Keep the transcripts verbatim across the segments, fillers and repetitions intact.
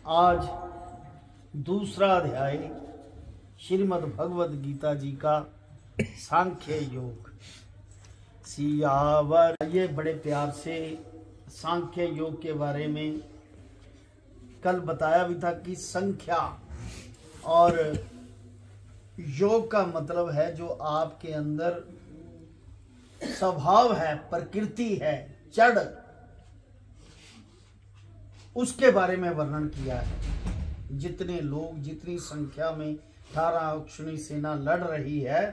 आज दूसरा अध्याय श्रीमद् भगवद गीता जी का सांख्य योग। सियावर ये बड़े प्यार से सांख्य योग के बारे में कल बताया भी था कि संख्या और योग का मतलब है जो आपके अंदर स्वभाव है, प्रकृति है, जड़, उसके बारे में वर्णन किया है। जितने लोग जितनी संख्या में अठारह अक्षुणी सेना लड़ रही है,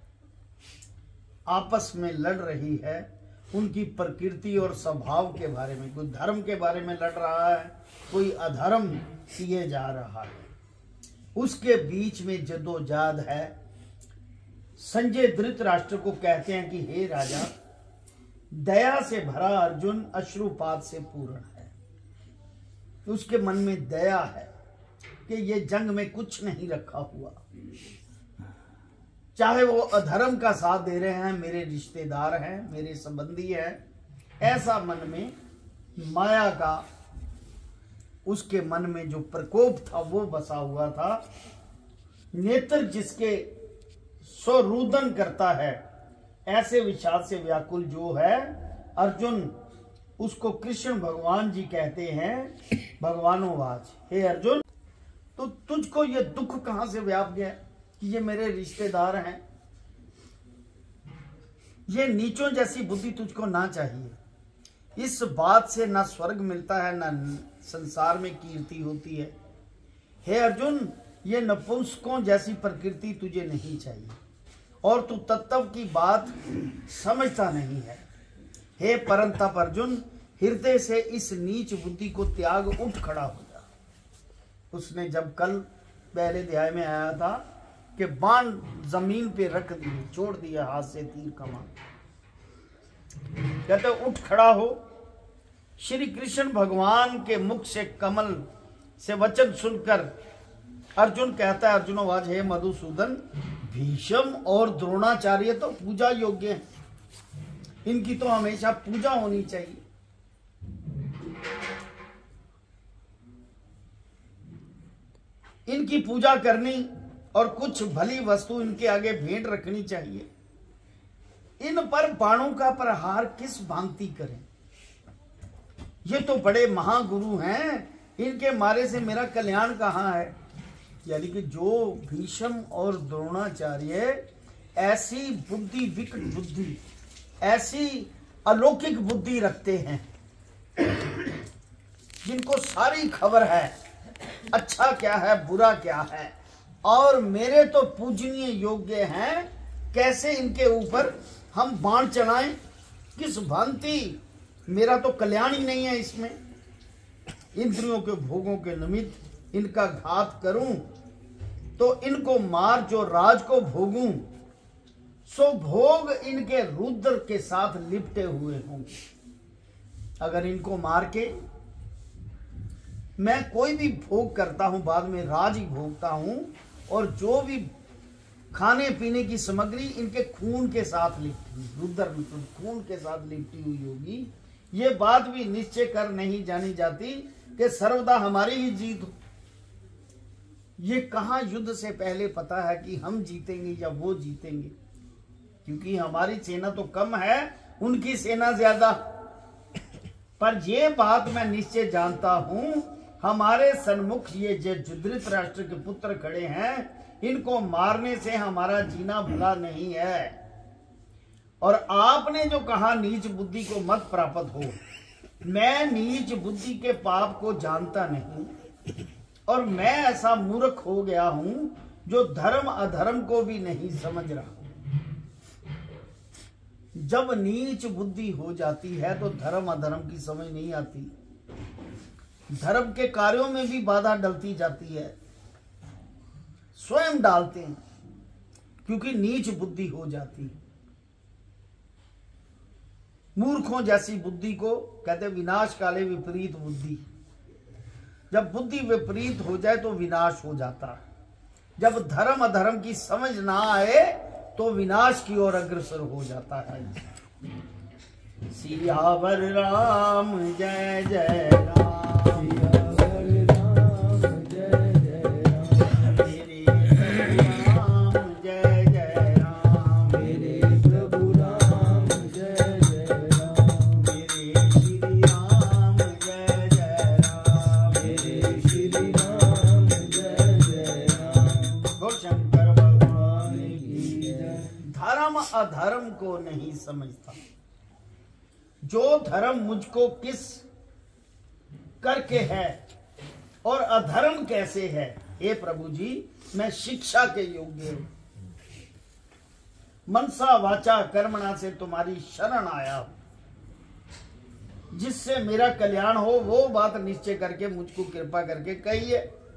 आपस में लड़ रही है, उनकी प्रकृति और स्वभाव के बारे में, कोई धर्म के बारे में लड़ रहा है, कोई अधर्म किए जा रहा है, उसके बीच में जद्दोजहद है। संजय धृतराष्ट्र को कहते हैं कि हे राजा, दया से भरा अर्जुन अश्रुपात से पूर्ण है। उसके मन में दया है कि ये जंग में कुछ नहीं रखा हुआ, चाहे वो अधर्म का साथ दे रहे हैं, मेरे रिश्तेदार हैं, मेरे संबंधी हैं, ऐसा मन में माया का उसके मन में जो प्रकोप था वो बसा हुआ था। नेत्र जिसके स्वरुदन करता है, ऐसे विषाद से व्याकुल जो है अर्जुन, उसको कृष्ण भगवान जी कहते हैं भगवानोवाच, हे अर्जुन, तो तुझको ये दुख कहां से व्याप गया कि ये मेरे रिश्तेदार हैं। ये नीचों जैसी बुद्धि तुझको ना चाहिए। इस बात से ना स्वर्ग मिलता है, ना संसार में कीर्ति होती है। हे अर्जुन, ये नपुंसकों जैसी प्रकृति तुझे नहीं चाहिए और तू तत्व की बात समझता नहीं है। हे परंतप अर्जुन, हृदय से इस नीच बुद्धि को त्याग, उठ खड़ा हो जा। उसने जब कल पहले अध्याय में आया था कि बाण जमीन पे रख दिए, छोड़ दिया हाथ से तीर कमान, कहते उठ खड़ा हो। श्री कृष्ण भगवान के मुख से कमल से वचन सुनकर अर्जुन कहता है, अर्जुनोवाच, हे मधुसूदन, भीष्म और द्रोणाचार्य तो पूजा योग्य हैं, इनकी तो हमेशा पूजा होनी चाहिए। इनकी पूजा करनी और कुछ भली वस्तु इनके आगे भेंट रखनी चाहिए। इन पर बाणों का प्रहार किस भांति करें? ये तो बड़े महागुरु हैं, इनके मारे से मेरा कल्याण कहाँ है? यानी कि जो भीष्म और द्रोणाचार्य ऐसी बुद्धि, विकट बुद्धि, ऐसी अलौकिक बुद्धि रखते हैं, जिनको सारी खबर है अच्छा क्या है, बुरा क्या है, और मेरे तो पूजनीय योग्य हैं, कैसे इनके ऊपर हम बाण चलाएं? किस भांति? मेरा तो कल्याण ही नहीं है इसमें। इंद्रियों के भोगों के निमित्त इनका घात करूं तो इनको मार जो राज को भोगूं, सो भोग इनके रुद्र के साथ लिपटे हुए होंगे। अगर इनको मार के मैं कोई भी भोग करता हूं, बाद में राज ही भोगता हूं, और जो भी खाने पीने की सामग्री इनके खून के साथ लिपटी, रुद्र खून के साथ लिपटी हुई होगी, ये बात भी निश्चय कर नहीं जानी जाती कि सर्वदा हमारी ही जीत हो। ये कहां युद्ध से पहले पता है कि हम जीतेंगे या वो जीतेंगे, क्योंकि हमारी सेना तो कम है, उनकी सेना ज्यादा। पर ये बात मैं निश्चय जानता हूं, हमारे सन्मुख ये जो धृतराष्ट्र के पुत्र खड़े हैं, इनको मारने से हमारा जीना भला नहीं है। और आपने जो कहा नीच बुद्धि को मत प्राप्त हो, मैं नीच बुद्धि के पाप को जानता नहीं, और मैं ऐसा मूर्ख हो गया हूं जो धर्म अधर्म को भी नहीं समझ रहा। जब नीच बुद्धि हो जाती है तो धर्म अधर्म की समझ नहीं आती, धर्म के कार्यों में भी बाधा डलती जाती है, स्वयं डालते हैं, क्योंकि नीच बुद्धि हो जाती है। मूर्खों जैसी बुद्धि को कहते विनाश काले विपरीत बुद्धि। जब बुद्धि विपरीत हो जाए तो विनाश हो जाता है। जब धर्म अधर्म की समझ ना आए तो विनाश की ओर अग्रसर हो जाता है। सियावर राम जय जय राम। नहीं समझता। जो धर्म मुझको किस करके है और अधर्म कैसे है, हे प्रभु जी मैं शिक्षा के योग्य हूं। मनसा वाचा कर्मणा से तुम्हारी शरण आया हूं, जिससे मेरा कल्याण हो वो बात निश्चय करके मुझको कृपा करके कहिए।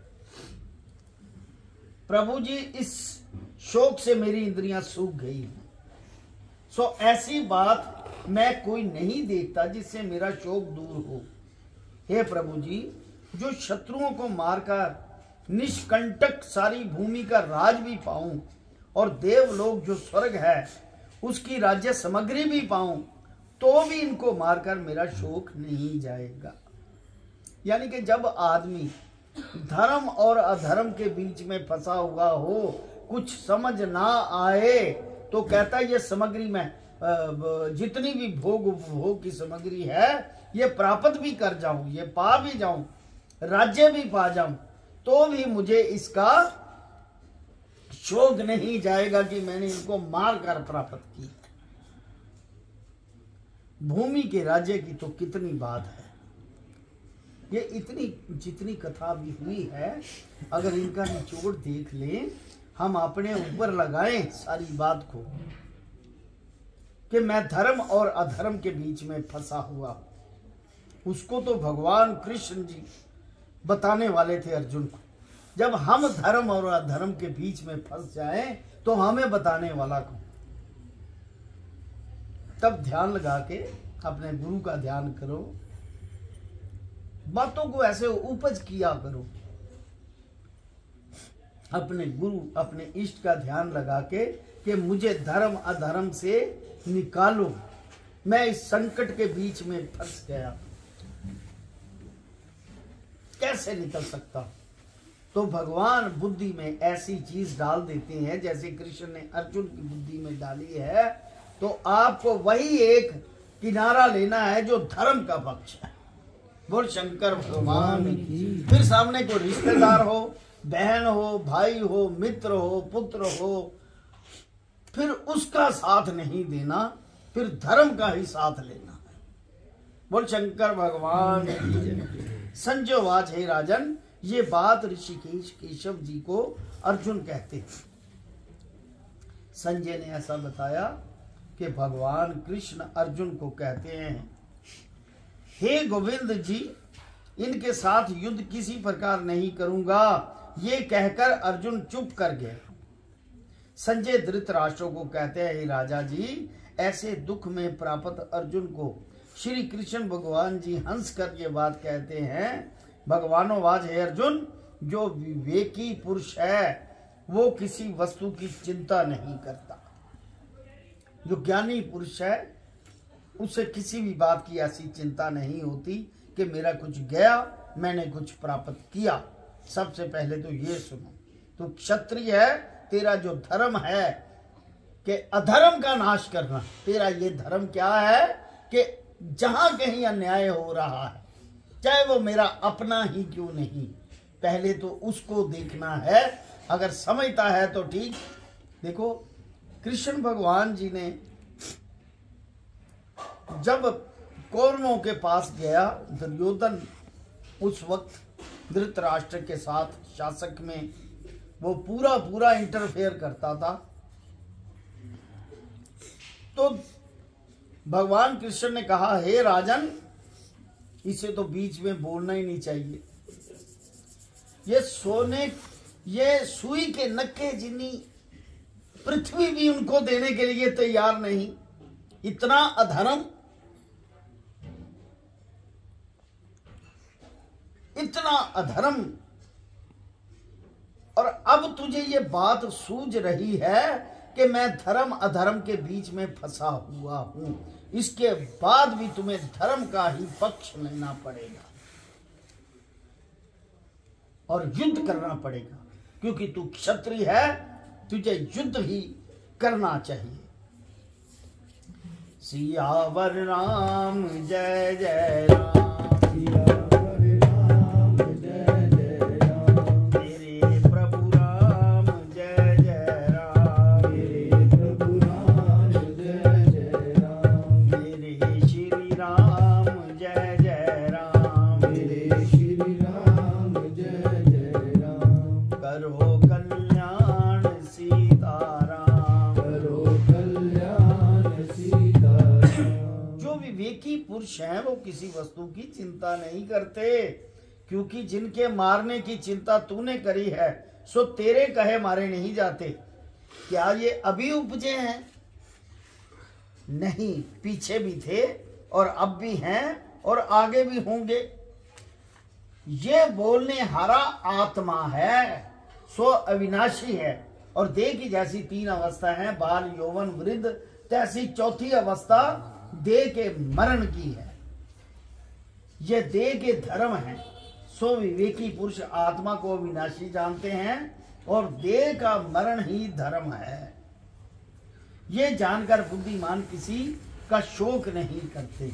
प्रभु जी इस शोक से मेरी इंद्रियां सूख गई हैं, सो ऐसी बात मैं कोई नहीं देखता जिससे मेरा शोक दूर हो। हे प्रभु जी जो शत्रुओं को मारकर निष्कंटक सारी भूमि का राज भी पाऊं और देवलोक जो स्वर्ग है उसकी राज्य सामग्री भी पाऊं, तो भी इनको मारकर मेरा शोक नहीं जाएगा। यानी कि जब आदमी धर्म और अधर्म के बीच में फंसा हुआ हो, कुछ समझ ना आए, तो कहता है ये सामग्री में जितनी भी भोग उपभोग की सामग्री है ये प्राप्त भी कर जाऊं, ये पा भी जाऊं, राज्य भी पा जाऊं, तो भी मुझे इसका शोक नहीं जाएगा कि मैंने इनको मार कर प्राप्त की। भूमि के राज्य की तो कितनी बात है, ये इतनी जितनी कथा भी हुई है, अगर इनका निचोड़ देख लें, हम अपने ऊपर लगाएं सारी बात को कि मैं धर्म और अधर्म के बीच में फंसा हुआ हूं। उसको तो भगवान कृष्ण जी बताने वाले थे अर्जुन को। जब हम धर्म और अधर्म के बीच में फंस जाएं तो हमें बताने वाला कौन? तब ध्यान लगा के अपने गुरु का ध्यान करो, बातों को ऐसे उपज किया करो, अपने गुरु अपने इष्ट का ध्यान लगा के कि मुझे धर्म अधर्म से निकालो, मैं इस संकट के बीच में फंस गया, कैसे निकल सकता? तो भगवान बुद्धि में ऐसी चीज डाल देते हैं जैसे कृष्ण ने अर्जुन की बुद्धि में डाली है। तो आपको वही एक किनारा लेना है जो धर्म का पक्ष है। बोल शंकर भगवान की। फिर सामने कोई रिश्तेदार हो, बहन हो, भाई हो, मित्र हो, पुत्र हो, फिर उसका साथ नहीं देना, फिर धर्म का ही साथ लेना है। बोल शंकर भगवान की। संजय वाच हे राजन, ये बात ऋषिकेश केशव जी को अर्जुन कहते हैं। संजय ने ऐसा बताया कि भगवान कृष्ण अर्जुन को कहते हैं, हे गोविंद जी, इनके साथ युद्ध किसी प्रकार नहीं करूंगा। ये कहकर अर्जुन चुप कर गए। संजय धृतराष्ट्र को कहते हैं, हे राजा जी, ऐसे दुख में प्राप्त अर्जुन को श्री कृष्ण भगवान जी हंस कर ये बात कहते हैं, भगवानोवाज है अर्जुन, जो विवेकी पुरुष है वो किसी वस्तु की चिंता नहीं करता। जो ज्ञानी पुरुष है उसे किसी भी बात की ऐसी चिंता नहीं होती कि मेरा कुछ गया, मैंने कुछ प्राप्त किया। सबसे पहले तो ये सुनो, तो क्षत्रिय है, तेरा जो धर्म है कि अधर्म का नाश करना, तेरा ये धर्म क्या है कि जहां कहीं अन्याय हो रहा है, चाहे वो मेरा अपना ही क्यों नहीं, पहले तो उसको देखना है। अगर समझता है तो ठीक। देखो कृष्ण भगवान जी ने जब कौरवों के पास गया, दुर्योधन उस वक्त धृतराष्ट्र के साथ शासक में वो पूरा पूरा इंटरफेयर करता था, तो भगवान कृष्ण ने कहा, हे राजन, इसे तो बीच में बोलना ही नहीं चाहिए। ये सोने ये सुई के नक्के जिन्नी पृथ्वी भी उनको देने के लिए तैयार नहीं, इतना अधर्म, इतना अधर्म। और अब तुझे ये बात सूझ रही है कि मैं धर्म अधर्म के बीच में फंसा हुआ हूं, इसके बाद भी तुम्हें धर्म का ही पक्ष लेना पड़ेगा और युद्ध करना पड़ेगा, क्योंकि तू क्षत्रिय है, तुझे युद्ध ही करना चाहिए। सियावर राम जय जय राम, सियावर राम जय जय राम, तेरे प्रभु राम जय जय राम, तेरे प्रभु राम जय जय जय जय राम, मेरे श्री राम जय जय राम। करो कल्याण सीताराम, करो कल्याण सीताराम। जो विवेकी पुरुष हैं वो किसी वस्तु की चिंता नहीं करते, क्योंकि जिनके मारने की चिंता तूने करी है सो तेरे कहे मारे नहीं जाते। क्या ये अभी उपजे हैं? नहीं, पीछे भी थे और अब भी हैं और आगे भी होंगे। ये बोलने हारा आत्मा है सो अविनाशी है। और देह की जैसी तीन अवस्था है, बाल यौवन वृद्ध, तैसी चौथी अवस्था देह के मरण की है। ये देह के धर्म है। सो विवेकी पुरुष आत्मा को विनाशी जानते हैं और देह का मरण ही धर्म है। ये जानकर बुद्धिमान किसी का शोक नहीं करते।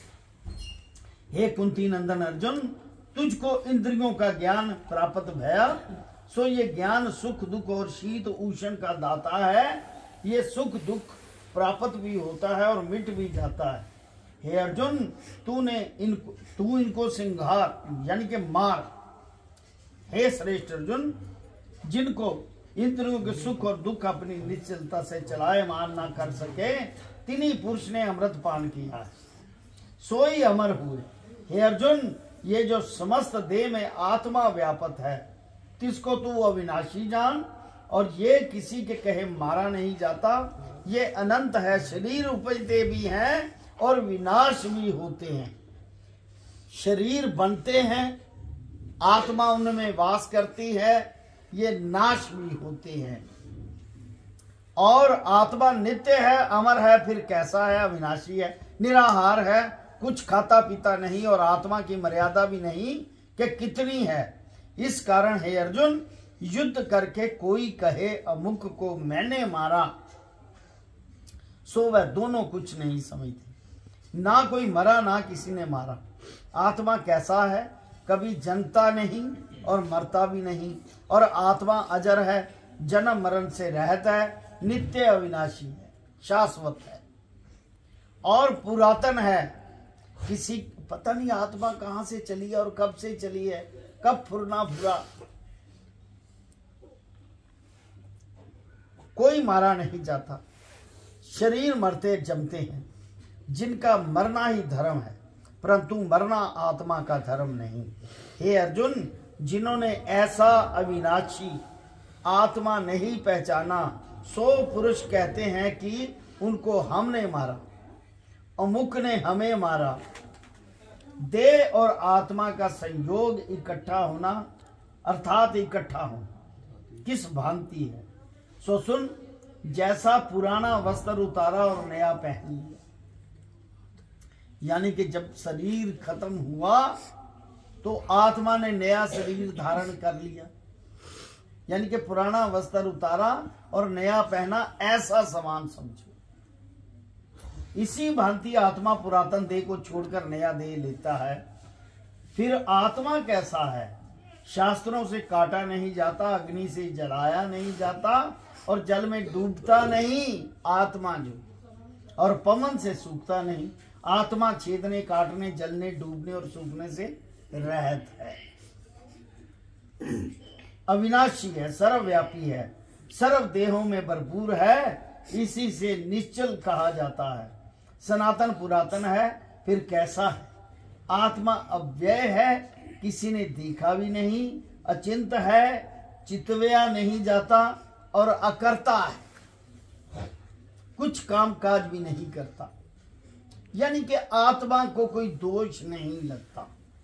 हे कुंती नंदन अर्जुन, तुझको इंद्रियों का ज्ञान प्राप्त भया, सो ये ज्ञान सुख दुख और शीत उष्ण का दाता है। ये सुख दुख प्राप्त भी होता है और मिट भी जाता है। हे अर्जुन, तूने इनको तू इनको सिंघार यानी कि मार। हे श्रेष्ठ अर्जुन, जिनको इंद्रियों के सुख और दुख अपनी निश्चलता से चलायमान ना कर सके, तिन्हीं पुरुष ने अमृत पान किया, सोई अमर हुए। हे अर्जुन, ये जो समस्त देह में आत्मा व्यापक है, तिसको तू अविनाशी जान, और ये किसी के कहे मारा नहीं जाता। ये अनंत है, शरीर उपजते भी हैं और विनाश भी होते हैं। शरीर बनते हैं, आत्मा उनमें वास करती है, ये नाश भी होते हैं। और आत्मा नित्य है, अमर है, फिर कैसा है? अविनाशी है, निराहार है, कुछ खाता पीता नहीं, और आत्मा की मर्यादा भी नहीं कि कितनी है। इस कारण हे अर्जुन, युद्ध करके कोई कहे अमुक को मैंने मारा, सो वह दोनों कुछ नहीं समझते। ना कोई मरा ना किसी ने मारा। आत्मा कैसा है? कभी जन्मता नहीं और मरता भी नहीं, और आत्मा अजर है, जन्म मरण से रहता है, नित्य अविनाशी है, शाश्वत है और पुरातन है। किसी पता नहीं आत्मा कहां से चली है और कब से चली है, कब फुरना फुरा, कोई मारा नहीं जाता। शरीर मरते जमते हैं, जिनका मरना ही धर्म है, परंतु मरना आत्मा का धर्म नहीं। हे अर्जुन, जिन्होंने ऐसा अविनाशी आत्मा नहीं पहचाना, सो पुरुष कहते हैं कि उनको हमने मारा, अमुक ने हमें मारा। देह और आत्मा का संयोग इकट्ठा होना अर्थात इकट्ठा होना किस भांति है? सो सुन, जैसा पुराना वस्त्र उतारा और नया पहन लिया। यानी कि जब शरीर खत्म हुआ तो आत्मा ने नया शरीर धारण कर लिया, यानी कि पुराना वस्त्र उतारा और नया पहना, ऐसा समान समझो। इसी भांति आत्मा पुरातन देह को छोड़कर नया देह लेता है। फिर आत्मा कैसा है? शास्त्रों से काटा नहीं जाता, अग्नि से जलाया नहीं जाता और जल में डूबता नहीं आत्मा जो, और पवन से सूखता नहीं। आत्मा छेदने, काटने, जलने, डूबने और सूखने से रहत है, अविनाशी है, सर्वव्यापी है, सर्व देहों में भरपूर है, इसी से निश्चल कहा जाता है। सनातन पुरातन है, फिर कैसा है? आत्मा अव्यय है, किसी ने देखा भी नहीं, अचिंत है, चितव्या नहीं जाता और अकर्ता है, कुछ काम काज भी नहीं करता। यानी कि आत्मा को कोई दोष नहीं लगता।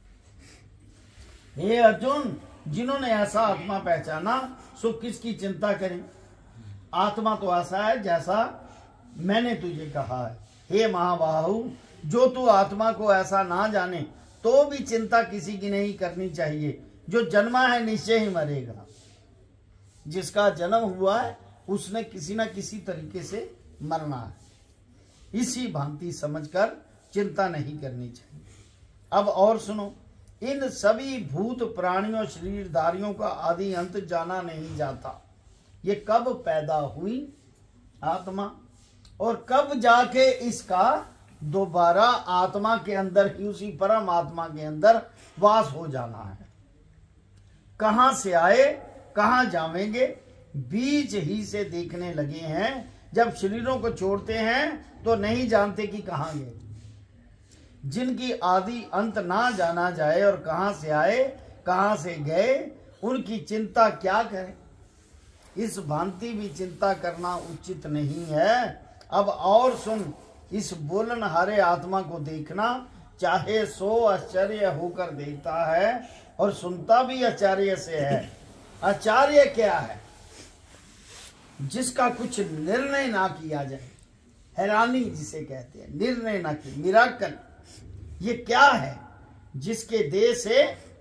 हे अर्जुन, जिन्होंने ऐसा आत्मा पहचाना, सो किसकी चिंता करें? आत्मा तो ऐसा है जैसा मैंने तुझे कहा है। हे महाबाहु, जो तू आत्मा को ऐसा ना जाने तो भी चिंता किसी की नहीं करनी चाहिए। जो जन्मा है निश्चय ही मरेगा। जिसका जन्म हुआ है उसने किसी ना किसी तरीके से मरना है। इसी भांति समझकर चिंता नहीं करनी चाहिए। अब और सुनो, इन सभी भूत प्राणियों शरीरधारियों का आदि अंत जाना नहीं जाता। ये कब पैदा हुई आत्मा और कब जाके इसका दोबारा आत्मा के अंदर ही, उसी परम आत्मा के अंदर वास हो जाना है। कहां से आए कहां जावेंगे, बीच ही से देखने लगे हैं। जब शरीरों को छोड़ते हैं तो नहीं जानते कि कहां गए। जिनकी आदि अंत ना जाना जाए और कहां से आए कहां से गए, उनकी चिंता क्या करें। इस भांति भी चिंता करना उचित नहीं है। अब और सुन, इस बोलनहारे आत्मा को देखना, चाहे सो आश्चर्य होकर देखता है और सुनता भी आचार्य से है। आचार्य क्या है? जिसका कुछ निर्णय ना किया जाए, हैरानी जिसे कहते हैं, निर्णय ना किया, मिराकल। ये क्या है? जिसके देह से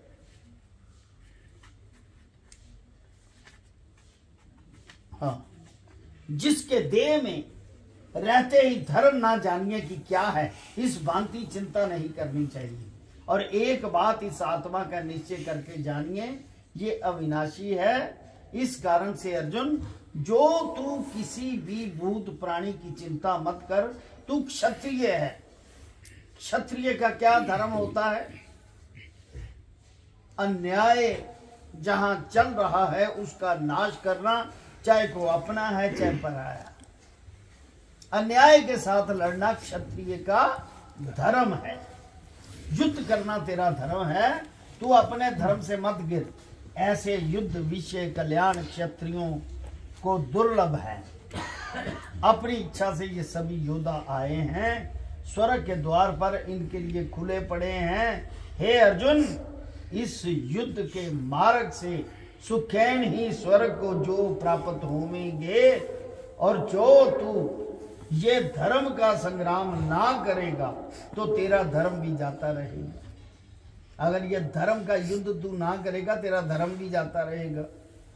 हाँ, जिसके देह में रहते ही धर्म ना जानिए कि क्या है, इस भांति चिंता नहीं करनी चाहिए। और एक बात इस आत्मा का निश्चय करके जानिए, ये अविनाशी है। इस कारण से अर्जुन, जो तू किसी भी भूत प्राणी की चिंता मत कर, तू क्षत्रिय है। क्षत्रिय का क्या धर्म होता है? अन्याय जहां चल रहा है उसका नाश करना, चाहे को अपना है चाहे पराया। अन्याय के साथ लड़ना क्षत्रिय का धर्म है। युद्ध करना तेरा धर्म है। तू अपने धर्म से मत गिर। ऐसे युद्ध विषय कल्याण क्षत्रियों को दुर्लभ है। अपनी इच्छा से ये सभी योद्धा आए हैं, स्वर्ग के द्वार पर इनके लिए खुले पड़े हैं। हे अर्जुन, इस युद्ध के मार्ग से सुखैन ही स्वर्ग को जो प्राप्त होंगे, और जो तू ये धर्म का संग्राम ना करेगा तो तेरा धर्म भी जाता रहेगा। अगर ये धर्म का युद्ध तू ना करेगा, तेरा धर्म भी जाता रहेगा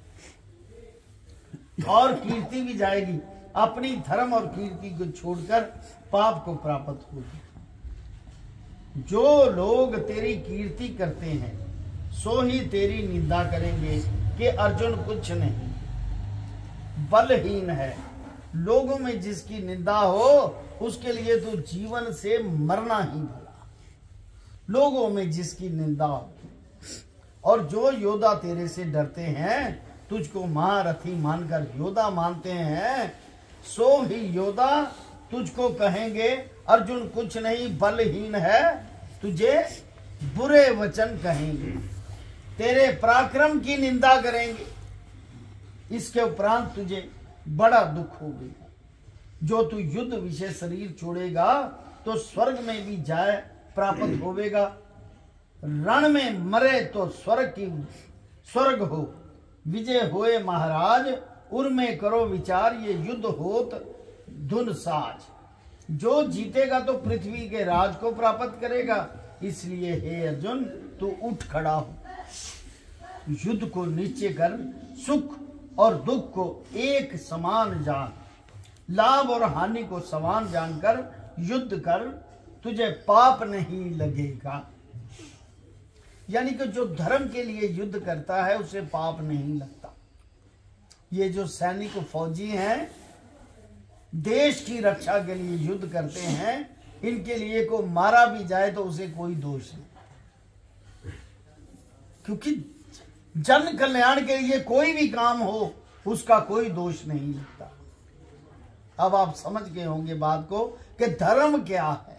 और कीर्ति भी जाएगी। अपनी धर्म और कीर्ति को छोड़कर पाप को प्राप्त होगी। जो लोग तेरी कीर्ति करते हैं सो ही तेरी निंदा करेंगे कि अर्जुन कुछ नहीं, बलहीन है। लोगों में जिसकी निंदा हो उसके लिए तो जीवन से मरना ही भला। लोगों में जिसकी निंदा हो, और जो योद्धा तेरे से डरते हैं, तुझको महारथी मानकर योद्धा मानते हैं, सो ही योद्धा तुझको कहेंगे अर्जुन कुछ नहीं, बलहीन है। तुझे बुरे वचन कहेंगे, तेरे पराक्रम की निंदा करेंगे। इसके उपरांत तुझे बड़ा दुख होगा। जो तू युद्ध विषय शरीर छोड़ेगा तो स्वर्ग में भी जाए प्राप्त होवेगा। रण में मरे तो स्वर्ग की स्वर्ग हो। विजय होए महाराज, उर्में करो विचार, ये युद्ध होत धुन साज। जो जीतेगा तो पृथ्वी के राज को प्राप्त करेगा। इसलिए हे अर्जुन, तू उठ खड़ा हो, युद्ध को नीचे कर, सुख और दुख को एक समान जान, लाभ और हानि को समान जानकर युद्ध कर, तुझे पाप नहीं लगेगा। यानी कि जो धर्म के लिए युद्ध करता है उसे पाप नहीं लगता। ये जो सैनिक फौजी हैं, देश की रक्षा के लिए युद्ध करते हैं, इनके लिए को मारा भी जाए तो उसे कोई दोष नहीं, क्योंकि जन कल्याण के लिए कोई भी काम हो उसका कोई दोष नहीं लगता। अब आप समझ गए होंगे बात को कि धर्म क्या है।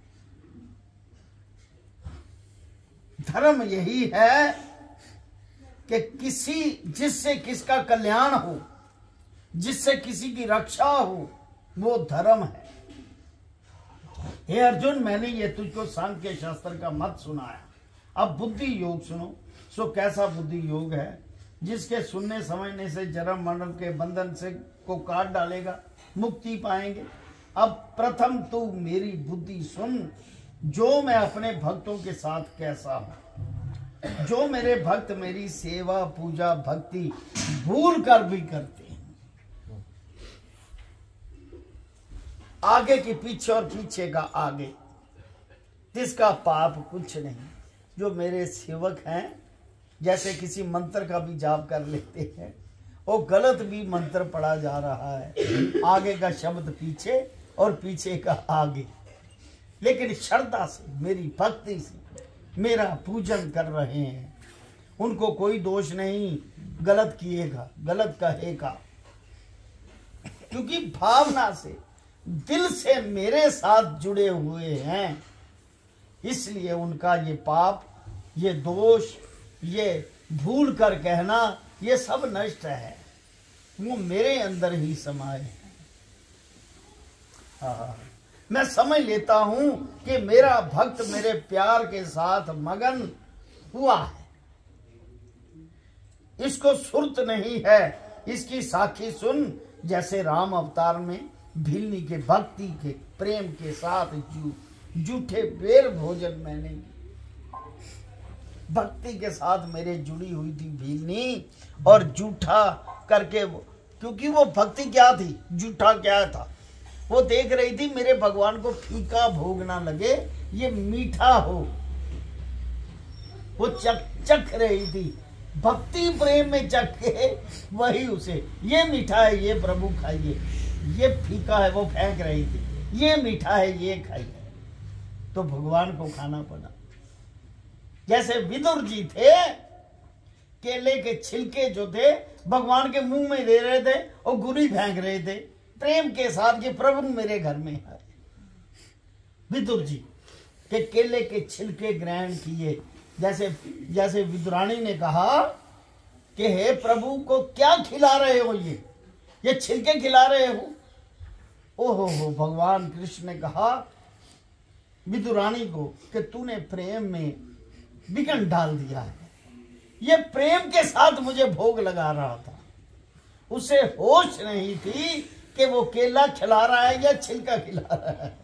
धर्म यही है कि किसी जिससे किसका कल्याण हो, जिससे किसी की रक्षा हो, वो धर्म है। हे अर्जुन, मैंने ये तुझको सांख्य शास्त्र का मत सुनाया। अब बुद्धि योग सुनो। सो कैसा बुद्धि योग है? जिसके सुनने समझने से जन्म मरण के बंधन से को काट डालेगा, मुक्ति पाएंगे। अब प्रथम तू मेरी बुद्धि सुन, जो मैं अपने भक्तों के साथ कैसा हूं। जो मेरे भक्त मेरी सेवा पूजा भक्ति भूल कर भी करते हैं, आगे की पीछे और पीछे का आगे, जिसका पाप कुछ नहीं। जो मेरे सेवक हैं, जैसे किसी मंत्र का भी जाप कर लेते हैं, वो गलत भी मंत्र पढ़ा जा रहा है, आगे का शब्द पीछे और पीछे का आगे। लेकिन श्रद्धा से, मेरी भक्ति से मेरा पूजन कर रहे हैं, उनको कोई दोष नहीं गलत किएगा, गलत कहेगा, क्योंकि भावना से, दिल से मेरे साथ जुड़े हुए हैं, इसलिए उनका ये पाप, ये दोष, ये भूल कर कहना, ये सब नष्ट है, वो मेरे अंदर ही समाये हैं। हाँ, मैं समझ लेता हूं कि मेरा भक्त मेरे प्यार के साथ मगन हुआ है, इसको सुर्त नहीं है, इसकी साखी सुन। जैसे राम अवतार में भिलनी के भक्ति के प्रेम के साथ जू जूठे बेर भोजन मैंने भक्ति के साथ मेरे जुड़ी हुई थी भिलनी, और जूठा करके वो, क्योंकि वो भक्ति क्या थी, जूठा क्या था, वो देख रही थी मेरे भगवान को फीका भोग ना लगे, ये मीठा हो, वो चख चख रही थी, भक्ति प्रेम में चख के वही उसे, ये मीठा है ये प्रभु खाइए, ये फीका है वो फेंक रही थी, ये मीठा है ये खाइए, तो भगवान को खाना पड़ा। जैसे विदुर जी थे, केले के छिलके जो थे भगवान के मुंह में दे रहे थे और गुरी फेंक रहे थे प्रेम के साथ, ये प्रभु मेरे घर में है। विदुर जी के केले के छिलके ग्रहण किए, जैसे जैसे विदुरानी ने कहा कि हे प्रभु को क्या खिला रहे हो, ये ये छिलके खिला रहे हो। ओहो हो, भगवान कृष्ण ने कहा विदुरानी को कि तूने प्रेम में विघन डाल दिया है, ये प्रेम के साथ मुझे भोग लगा रहा था, उसे होश नहीं थी कि वो केला खिला रहा है या छिलका खिला रहा है।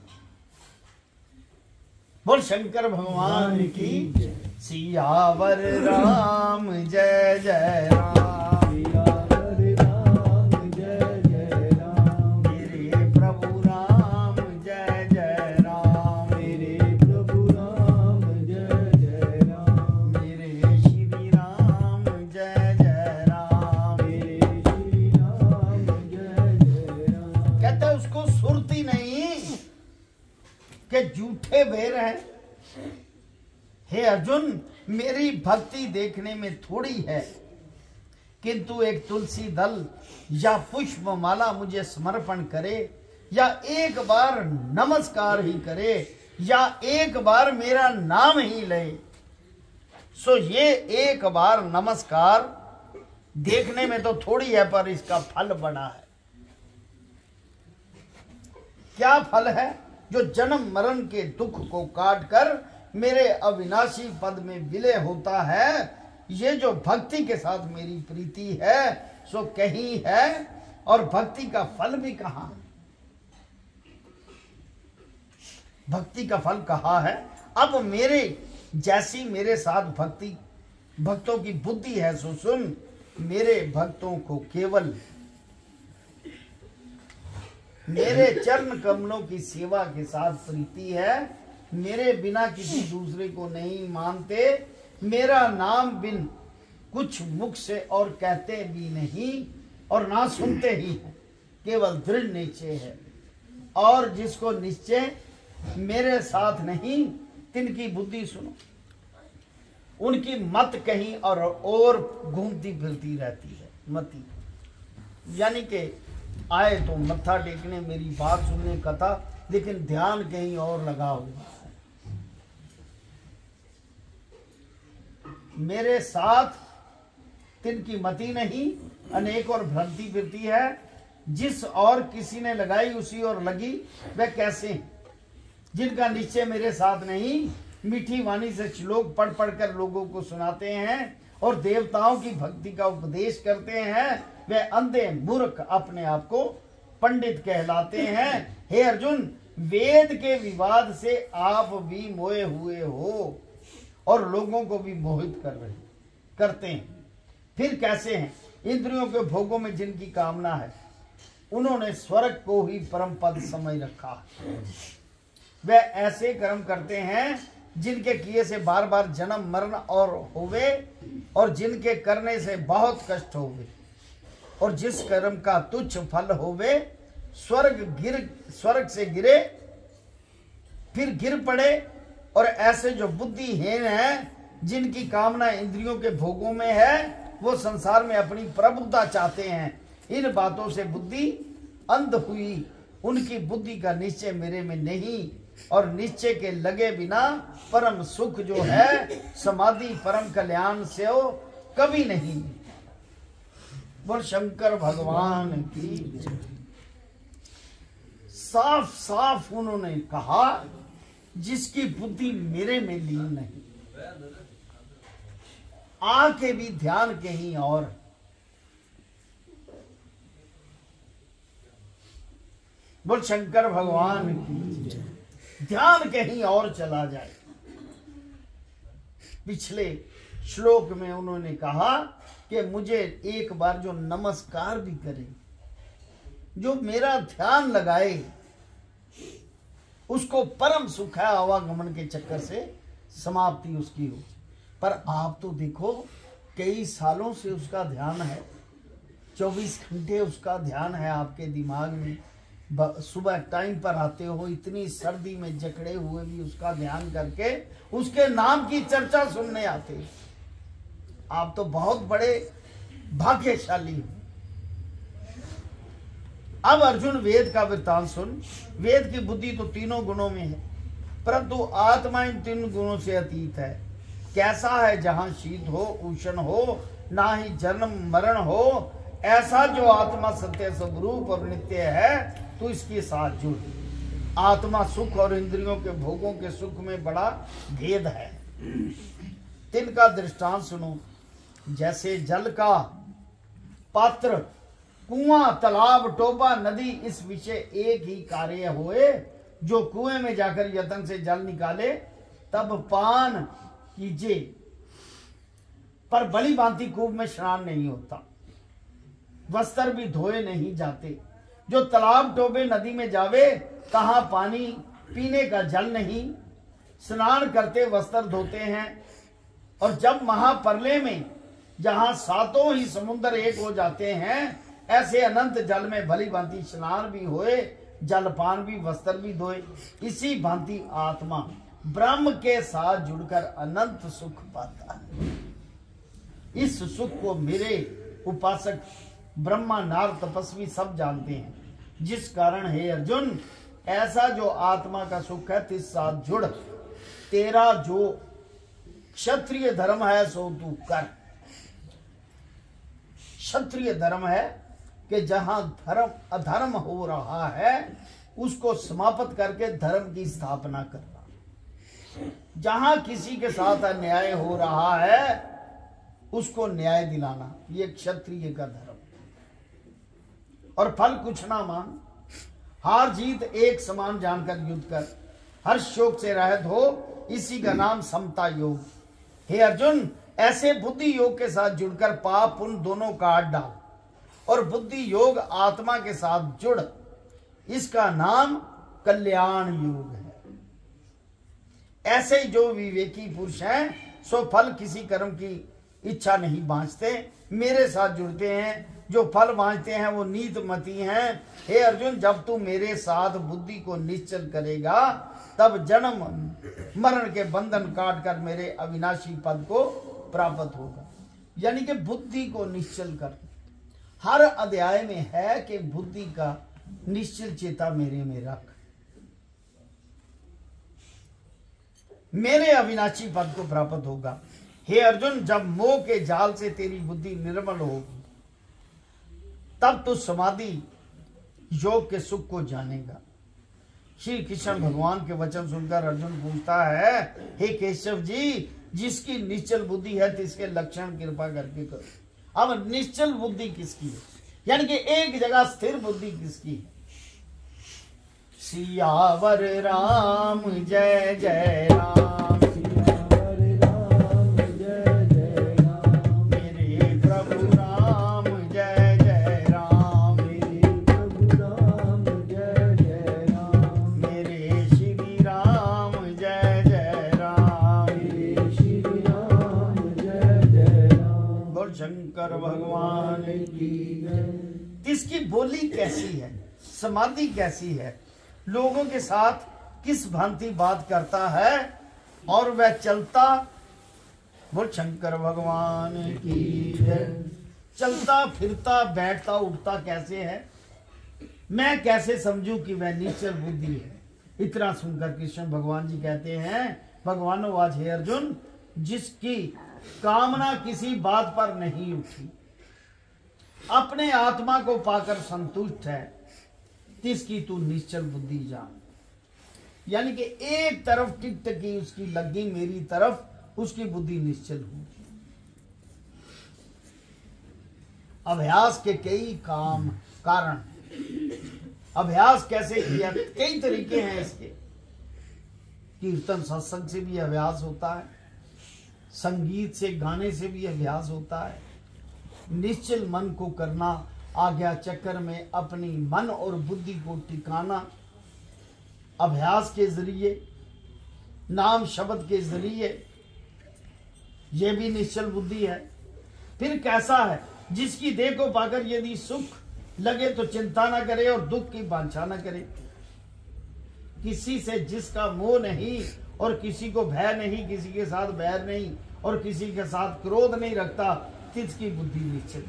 बोल शंकर भगवान की। सियावर राम जय जय राम, सियावर राम जय जय राम, मेरे प्रभु राम जय जय राम, मेरे प्रभु राम जय जय राम, मेरे श्री राम जय जय राम, मेरे श्री राम जय जय राम। कहते हैं उसको सुरती नहीं कि झूठे बेर हैं। हे अर्जुन, मेरी भक्ति देखने में थोड़ी है, किंतु एक तुलसी दल या पुष्प माला मुझे समर्पण करे, या एक बार नमस्कार ही करे, या एक बार मेरा नाम ही ले, सो ये एक बार नमस्कार देखने में तो थोड़ी है, पर इसका फल बड़ा है। क्या फल है? जो जन्म मरण के दुख को काट कर मेरे अविनाशी पद में विलय होता है, ये जो भक्ति के साथ मेरी प्रीति है सो कहीं है, और भक्ति का फल भी कहाँ? भक्ति का फल कहाँ है? अब मेरे जैसी मेरे साथ भक्ति भक्तों की बुद्धि है सो सुन, मेरे भक्तों को केवल मेरे चरण कमलों की सेवा के साथ प्रीति है, मेरे बिना किसी दूसरे को नहीं मानते, मेरा नाम बिन कुछ मुख से और कहते भी नहीं और ना सुनते ही हैं, केवल दृढ़ निश्चय है। और जिसको निश्चय मेरे साथ नहीं, तिनकी बुद्धि सुनो, उनकी मत कहीं और और घूमती फिरती रहती है मती, यानी कि आए तो मत्था टेकने, मेरी बात सुनने कथा, लेकिन ध्यान कहीं और लगा हुआ है। मेरे साथ तिनकी मति नहीं, अनेक और भ्रंति फिरती है, जिस और किसी ने लगाई उसी और लगी, वह कैसे हैं? जिनका निश्चय मेरे साथ नहीं, मीठी वाणी से श्लोक पढ़ पढ़ कर लोगों को सुनाते हैं और देवताओं की भक्ति का उपदेश करते हैं, वे अंधे मूर्ख अपने आप को पंडित कहलाते हैं। हे अर्जुन, वेद के विवाद से आप भी मोहे हुए हो और लोगों को भी मोहित कर रहे करते हैं। फिर कैसे हैं? इंद्रियों के भोगों में जिनकी कामना है, उन्होंने स्वर्ग को ही परम पद समझ रखा है। वे ऐसे कर्म करते हैं जिनके किए से बार बार जन्म मरण और होवे, और जिनके करने से बहुत कष्ट होवे, और जिस कर्म का तुच्छ फल होवे, स्वर्ग गिर स्वर्ग से गिरे फिर गिर पड़े। और ऐसे जो बुद्धिहीन हैं, जिनकी कामना इंद्रियों के भोगों में है, वो संसार में अपनी प्रभुता चाहते हैं। इन बातों से बुद्धि अंध हुई, उनकी बुद्धि का निश्चय मेरे में नहीं, और निश्चय के लगे बिना परम सुख जो है समाधि परम कल्याण से हो कभी नहीं। बोल शंकर भगवान की। साफ साफ उन्होंने कहा, जिसकी बुद्धि मेरे में लीन नहीं, आके भी ध्यान कहीं और। बोल शंकर भगवान की। ध्यान कहीं और चला जाए। पिछले श्लोक में उन्होंने कहा कि मुझे एक बार जो नमस्कार भी करे, जो मेरा ध्यान लगाए, उसको परम सुख है, आवागमन के चक्कर से समाप्ति उसकी हो। पर आप तो देखो, कई सालों से उसका ध्यान है, चौबीस घंटे उसका ध्यान है आपके दिमाग में। सुबह टाइम पर आते हो, इतनी सर्दी में जकड़े हुए भी उसका ध्यान करके उसके नाम की चर्चा सुनने आते। आप तो बहुत बड़े भाग्यशाली हो। अब अर्जुन वेद का वृत्तांत सुन। वेद की बुद्धि तो तीनों गुणों में है, परंतु आत्मा इन तीन गुणों से अतीत है। कैसा है जहां शीत हो उष्ण हो, ना ही जन्म मरण हो, ऐसा जो आत्मा सत्य स्वरूप और नित्य है, तो इसके साथ जुड़। आत्मा सुख और इंद्रियों के भोगों के सुख में बड़ा भेद है। तिनका दृष्टांत सुनो। जैसे जल का पात्र, कुआं, तालाब, टोबा, नदी, इस विषय एक ही कार्य होए। जो कुएं में जाकर यत्न से जल निकाले, तब पान कीजिए, पर भली भांति कूप में स्नान नहीं होता, वस्त्र भी धोए नहीं जाते। जो तालाब, टोबे, नदी में जावे, कहाँ पानी पीने का जल नहीं, स्नान करते वस्त्र धोते हैं। और जब महाप्रलय में जहां सातों ही समुद्र एक हो जाते हैं, ऐसे अनंत जल में भली भांति स्नान भी होए, जलपान भी, वस्त्र भी धोए। इसी भांति आत्मा ब्रह्म के साथ जुड़कर अनंत सुख पाता है। इस सुख को मेरे उपासक ब्रह्मा, नार, तपस्वी सब जानते हैं। जिस कारण हे अर्जुन, ऐसा जो आत्मा का सुख है, तिस साथ जुड़। तेरा जो क्षत्रिय धर्म है सो तू कर। क्षत्रिय धर्म है कि जहां धर्म अधर्म हो रहा है, उसको समाप्त करके धर्म की स्थापना करना। जहां किसी के साथ अन्याय हो रहा है, उसको न्याय दिलाना, ये क्षत्रिय का धर्म। और फल कुछ ना मांग, हार जीत एक समान जानकर युद्ध कर, हर शोक से रहित हो, इसी का नाम समता योग। हे अर्जुन, ऐसे बुद्धि योग के साथ जुड़कर पाप पुण्य दोनों काट डाल, और बुद्धि योग आत्मा के साथ जुड़, इसका नाम कल्याण योग है। ऐसे ही जो विवेकी पुरुष हैं, सो फल किसी कर्म की इच्छा नहीं बांचते, मेरे साथ जुड़ते हैं। जो फल बांचते हैं वो नीत मती हैं। हे अर्जुन, जब तू मेरे साथ बुद्धि को निश्चल करेगा, तब जन्म मरण के बंधन काट कर मेरे अविनाशी पद को प्राप्त होगा। यानी कि बुद्धि को निश्चल कर। हर अध्याय में है कि बुद्धि का निश्चल चेता मेरे में रख, मेरे अविनाशी पद को प्राप्त होगा। हे अर्जुन, जब मोह के जाल से तेरी बुद्धि निर्मल होगी, तब तो समाधि योग के सुख को जानेगा। श्री कृष्ण भगवान के वचन सुनकर अर्जुन पूछता है, हे केशव जी, जिसकी निश्चल बुद्धि है, तिसके लक्षण कृपा करके करो। अब निश्चल बुद्धि किसकी है, यानी कि एक जगह स्थिर बुद्धि किसकी है? सियावर राम जय जय राम, शंकर भगवान की। इसकी बोली कैसी है, समाधि कैसी है, लोगों के साथ किस भांति बात करता है और वह चलता, बोल शंकर भगवान की जय। चलता फिरता बैठता उठता कैसे है, मैं कैसे समझूं कि वह निश्चल बुद्धि है। इतना सुनकर कृष्ण भगवान जी कहते हैं, भगवानोवाच हे अर्जुन, जिसकी कामना किसी बात पर नहीं उठी, अपने आत्मा को पाकर संतुष्ट है, तिसकी तू निश्चल बुद्धि जान। यानी कि एक तरफ टिक टकी उसकी लगी मेरी तरफ, उसकी बुद्धि निश्चल होगी। अभ्यास के कई काम कारण, अभ्यास कैसे किया, कई तरीके हैं इसके। कीर्तन सत्संग से भी अभ्यास होता है, संगीत से गाने से भी अभ्यास होता है। निश्चल मन को करना, आज्ञा चक्कर में अपनी मन और बुद्धि को टिकाना अभ्यास के जरिए, नाम शब्द के जरिए, यह भी निश्चल बुद्धि है। फिर कैसा है, जिसकी देह को पाकर यदि सुख लगे तो चिंता न करे और दुख की वांछा न करे, किसी से जिसका मोह नहीं और किसी को भय नहीं, किसी के साथ बैर नहीं और किसी के साथ क्रोध नहीं रखता, तिसकी बुद्धि निश्चल।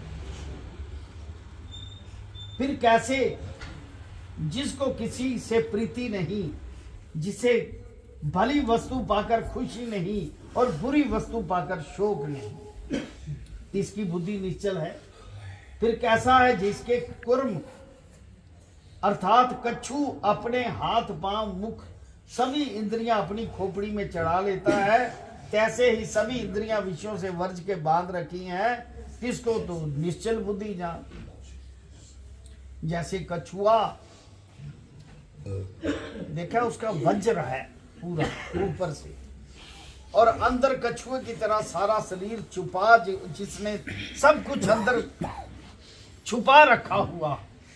फिर कैसे, जिसको किसी से प्रीति नहीं, जिसे भली वस्तु पाकर खुशी नहीं और बुरी वस्तु पाकर शोक नहीं, इसकी बुद्धि निश्चल है। फिर कैसा है, जिसके कुर्म अर्थात कच्छू अपने हाथ पांव मुख सभी इंद्रियां अपनी खोपड़ी में चढ़ा लेता है, तैसे ही सभी इंद्रियां विषयों से वर्ज के बांध रखी हैं, किसको तो निश्चल बुद्धि जान। जैसे कछुआ देखा, उसका वज्र है पूरा ऊपर से और अंदर कछुए की तरह सारा शरीर छुपा, जिसने सब कुछ अंदर छुपा रखा हुआ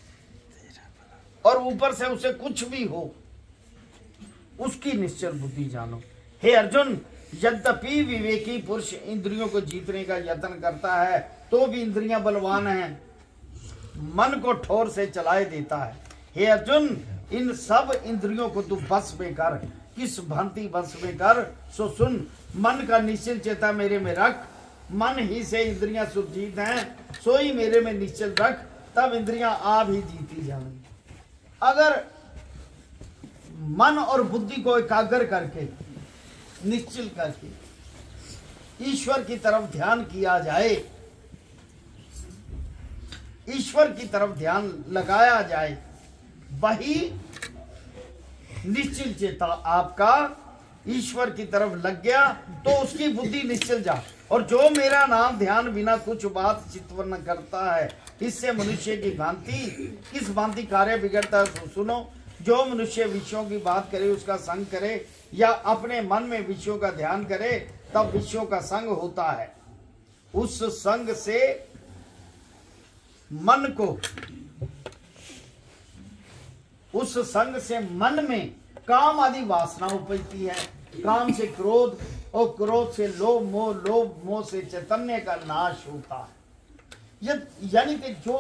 और ऊपर से उसे कुछ भी हो, उसकी निश्चल बुद्धि जानो। हे अर्जुन, यद्यपि विवेकी पुरुष इंद्रियों को जीतने का यत्न करता है तो भी इंद्रियां बलवान हैं, मन को ठोर से चलाए देता है। हे अर्जुन, इन सब इंद्रियों को तू बस में कर, किस भांति बस में कर, सो सुन। मन का निश्चल चेता मेरे में रख, मन ही से इंद्रियां सुरजीत हैं, सो ही मेरे में निश्चल रख, तब इंद्रियां आप ही जीती जाएंगी। अगर मन और बुद्धि को एकाग्र करके, निश्चल करके ईश्वर की तरफ ध्यान किया जाए, ईश्वर की तरफ ध्यान लगाया जाए, वही निश्चल चेता आपका ईश्वर की तरफ लग गया तो उसकी बुद्धि निश्चल जा। और जो मेरा नाम ध्यान बिना कुछ बात चित्तवन करता है, इससे मनुष्य की भांति किस भांति कार्य बिगड़ता है सुनो। जो मनुष्य विषयों की बात करे, उसका संग करे या अपने मन में विषयों का ध्यान करे, तब विषयों का संग होता है। उस संग से मन को, उस संग से मन में काम आदि वासना उपजती है। काम से क्रोध और क्रोध से लोभ मोह, लोभ मोह से चैतन्य का नाश होता है। यानी कि जो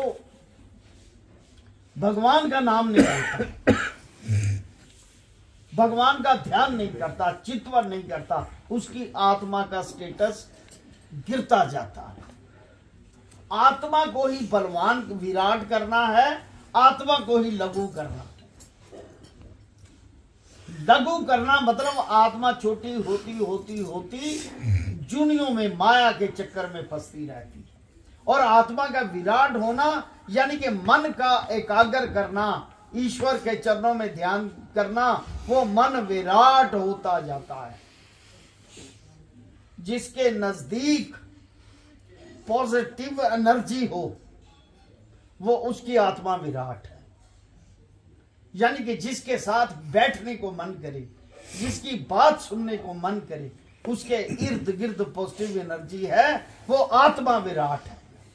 भगवान का नाम नहीं लेता, भगवान का ध्यान नहीं करता, चित्तवन नहीं करता, उसकी आत्मा का स्टेटस गिरता जाता है। आत्मा को ही बलवान विराट करना है, आत्मा को ही लघु करना। लघु करना मतलब आत्मा छोटी होती होती होती जुनियों में माया के चक्कर में फंसती रहती है। और आत्मा का विराट होना यानी कि मन का एकाग्र करना, ईश्वर के चरणों में ध्यान करना, वो मन विराट होता जाता है। जिसके नजदीक पॉजिटिव एनर्जी हो, वो उसकी आत्मा विराट है। यानी कि जिसके साथ बैठने को मन करे, जिसकी बात सुनने को मन करे, उसके इर्द गिर्द पॉजिटिव एनर्जी है, वो आत्मा विराट है।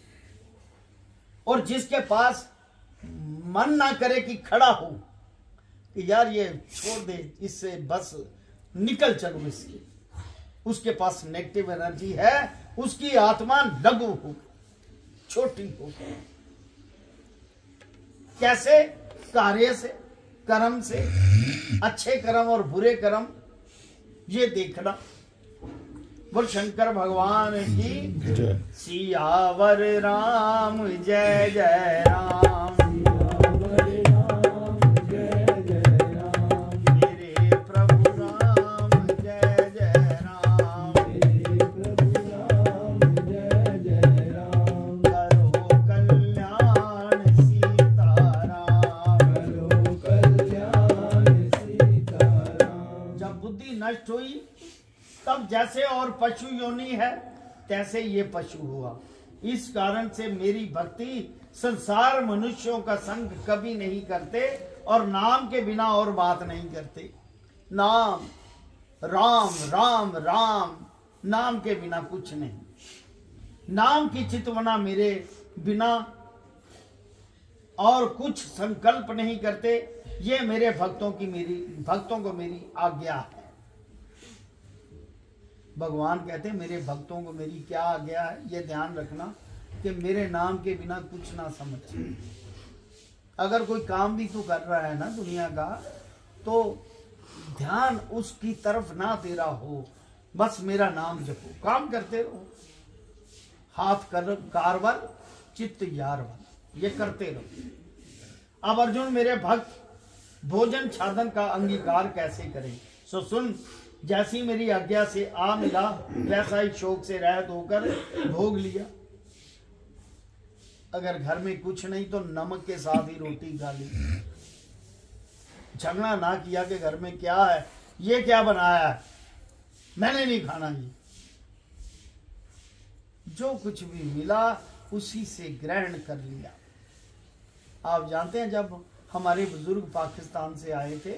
और जिसके पास मन ना करे कि खड़ा हो कि यार ये छोड़ दे, इससे बस निकल चलो इससे, उसके पास नेगेटिव एनर्जी है, उसकी आत्मा लघु हो, छोटी हो। कैसे? कार्य से। कर्म से, अच्छे कर्म और बुरे कर्म ये देखना। बोल शंकर भगवान की जय। सियावर राम जय जय राम, सियावर राम जय जय राम, मेरे प्रभु राम जय जय राम, मेरे प्रभु राम जय जय राम, करो कल्याण सीताराम, करो कल्याण सीताराम। जब बुद्धि नष्ट हुई तब जैसे और पशु योनि है तैसे ये पशु हुआ। इस कारण से मेरी भक्ति संसार मनुष्यों का संग कभी नहीं करते और नाम के बिना और बात नहीं करते। नाम राम राम राम, नाम के बिना कुछ नहीं। नाम की चितवना मेरे बिना और कुछ संकल्प नहीं करते। ये मेरे भक्तों की मेरी भक्तों को मेरी आज्ञा है। भगवान कहते हैं मेरे भक्तों को मेरी क्या आज्ञा है, ये ध्यान रखना कि मेरे नाम के बिना कुछ ना समझ। अगर कोई काम भी तू कर रहा है ना दुनिया का, तो ध्यान उसकी तरफ ना तेरा हो, बस मेरा नाम जपो, काम करते रहो। हाथ कर कारवर चित्त यारवर, ये करते रहो। अब अर्जुन मेरे भक्त भोजन छादन का अंगीकार कैसे करें? सो सुन, जैसी मेरी आज्ञा से आ मिला वैसा ही शोक से रहित होकर भोग लिया। अगर घर में कुछ नहीं तो नमक के साथ ही रोटी खा ली। झगड़ा ना किया कि घर में क्या है, ये क्या बनाया है, मैंने नहीं खाना। ये जो कुछ भी मिला उसी से ग्रहण कर लिया। आप जानते हैं जब हमारे बुजुर्ग पाकिस्तान से आए थे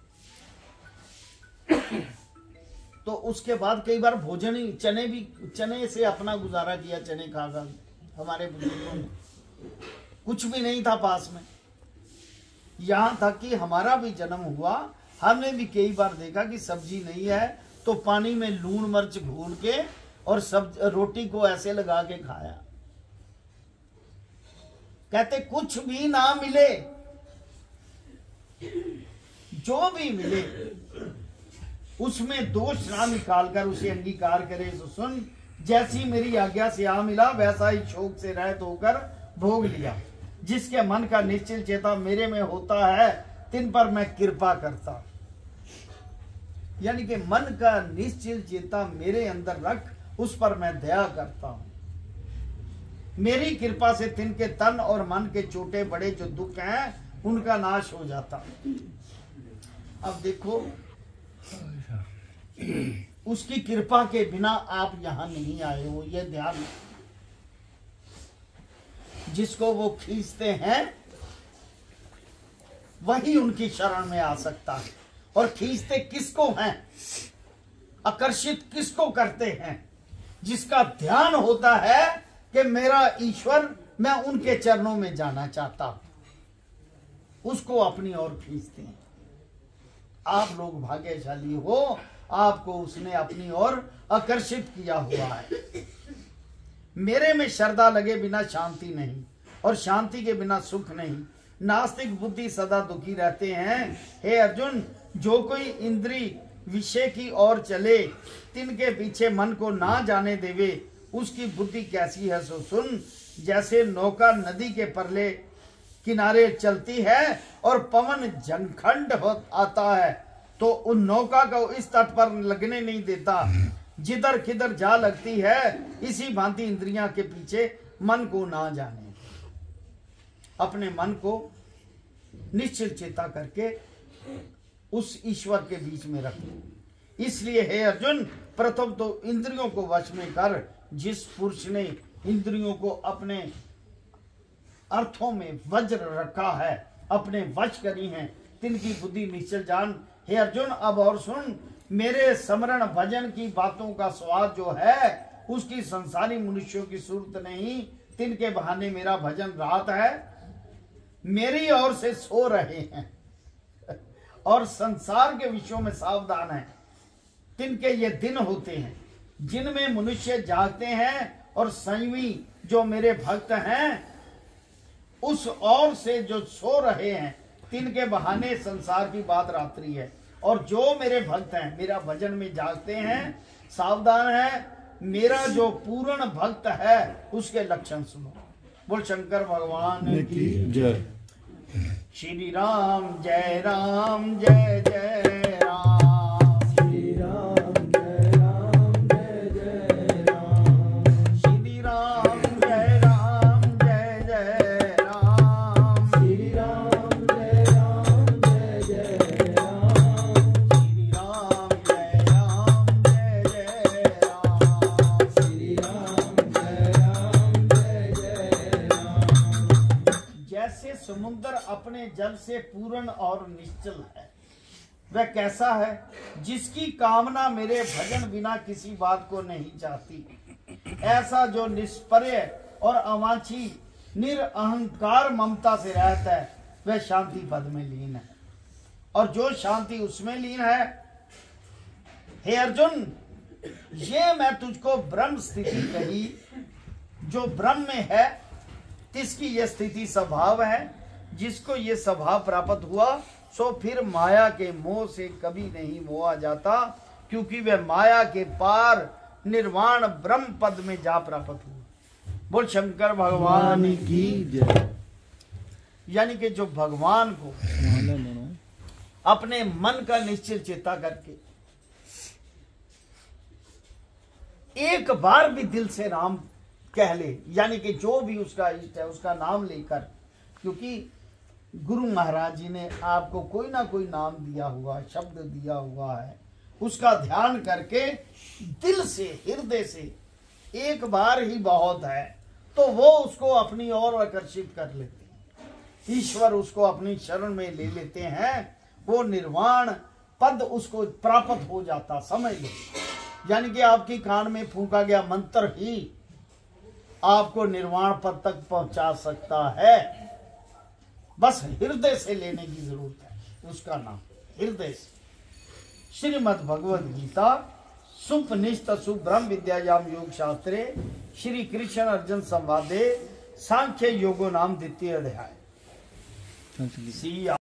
तो उसके बाद कई बार भोजन ही चने भी चने से अपना गुजारा किया। चने खा खा हमारे बुजुर्गों ने, कुछ भी नहीं था पास में। यहाँ तक कि हमारा भी जन्म हुआ, हमने भी कई बार देखा कि सब्जी नहीं है तो पानी में लून मिर्च घोल के और सब रोटी को ऐसे लगा के खाया। कहते कुछ भी ना मिले, जो भी मिले उसमें दोष ना निकालकर उसे अंगीकार करे। तो सुन, जैसी मेरी आज्ञा से आ मिला वैसा ही शोक से रहित होकर भोग लिया। जिसके मन का निश्चल चेता मेरे में होता है तिन पर मैं कृपा करता। यानी कि मन का निश्चल चेता मेरे अंदर रख, उस पर मैं दया करता हूं। मेरी कृपा से तिनके तन और मन के छोटे बड़े जो दुख हैं उनका नाश हो जाता। अब देखो, उसकी कृपा के बिना आप यहां नहीं आए हो, ये ध्यान। जिसको वो खींचते हैं वही उनकी शरण में आ सकता है। और खींचते किसको हैं, आकर्षित किसको करते हैं? जिसका ध्यान होता है कि मेरा ईश्वर, मैं उनके चरणों में जाना चाहता हूं, उसको अपनी ओर खींचते हैं। आप लोग भाग्यशाली हो, आपको उसने अपनी ओर आकर्षित किया हुआ है। मेरे में श्रद्धा लगे बिना शांति नहीं, और शांति के बिना सुख नहीं। नास्तिक बुद्धि सदा दुखी रहते हैं। हे अर्जुन, जो कोई इंद्री विषय की ओर चले, तिनके पीछे मन को ना जाने देवे, उसकी बुद्धि कैसी है सो सुन। जैसे नौका नदी के परले किनारे चलती है और पवन झंखंड आता है तो उन नौका को इस तट पर लगने नहीं देता, जिधर किधर जा लगती है। इसी भांति इंद्रियां के पीछे मन को ना जाने, अपने मन को निश्चल चेता करके उस ईश्वर के बीच में रखो। इसलिए हे अर्जुन, प्रथम तो इंद्रियों को वश में कर। जिस पुरुष ने इंद्रियों को अपने अर्थों में वज्र रखा है, अपने वश करी हैं, तिनकी बुद्धि निश्चल जान। हे अर्जुन, अब और सुन, मेरे स्मरण भजन की बातों का स्वाद जो है उसकी संसारी मनुष्यों की सूरत नहीं। तिनके बहाने मेरा भजन रात है, मेरी ओर से सो रहे हैं और संसार के विषयों में सावधान है। तिनके ये दिन होते हैं जिनमें मनुष्य जागते हैं, और संयमी जो मेरे भक्त हैं उस ओर से जो सो रहे हैं, तिन के बहाने संसार की बात रात्रि है। और जो मेरे भक्त हैं, मेरा भजन में जागते हैं, सावधान है, मेरा जो पूर्ण भक्त है उसके लक्षण सुनो। बोल शंकर भगवान की जय। श्री राम जय राम जय जय राम। श्री राम जय राम जय जय राम। श्री राम जय राम जय जय राम। श्री राम जय राम जय जय राम। श्री राम जय राम जय जय राम। श्री राम जय राम जय जय राम। जैसे समुद्र अपने जल से पूर्ण और निश्चल है, वह कैसा है जिसकी कामना मेरे भजन बिना किसी बात को नहीं चाहती। ऐसा जो निष्पर्य और अवांछी निरअहंकार ममता से रहता है, वह शांति पद में लीन है। और जो शांति उसमें लीन है, हे अर्जुन, ये मैं तुझको ब्रह्म स्थिति कही। जो ब्रह्म में है तिसकी यह स्थिति स्वभाव है। जिसको ये स्वभाव प्राप्त हुआ सो फिर माया के मोह से कभी नहीं मोहा जाता, क्योंकि वह माया के पार निर्वाण ब्रह्म पद में जा प्राप्त हुआ। बोल शंकर भगवान की जय। यानी कि जो भगवान को अपने मन का निश्चित चेता करके एक बार भी दिल से राम कह ले, यानी कि जो भी उसका इष्ट है उसका नाम लेकर, क्योंकि गुरु महाराज जी ने आपको कोई ना कोई नाम दिया हुआ, शब्द दिया हुआ है, उसका ध्यान करके दिल से हृदय से एक बार ही बहुत है, तो वो उसको अपनी ओर आकर्षित कर लेते हैं। ईश्वर उसको अपनी शरण में ले लेते हैं, वो निर्वाण पद उसको प्राप्त हो जाता, समझ लो। यानी कि आपकी कान में फूंका गया मंत्र ही आपको निर्वाण पद तक पहुंचा सकता है। बस हृदय से लेने की जरूरत है, उसका नाम हृदय से। श्रीमद् भगवद गीता सुपनिष्ठ सुब्रह्म विद्यायाम योग शास्त्रे श्री कृष्ण अर्जुन संवादे सांख्य योगो नाम द्वितीय अध्याय।